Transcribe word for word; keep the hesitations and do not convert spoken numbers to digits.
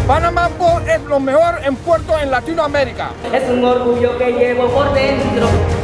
Panamá Port es lo mejor en puertos en Latinoamérica. Es un orgullo que llevo por dentro.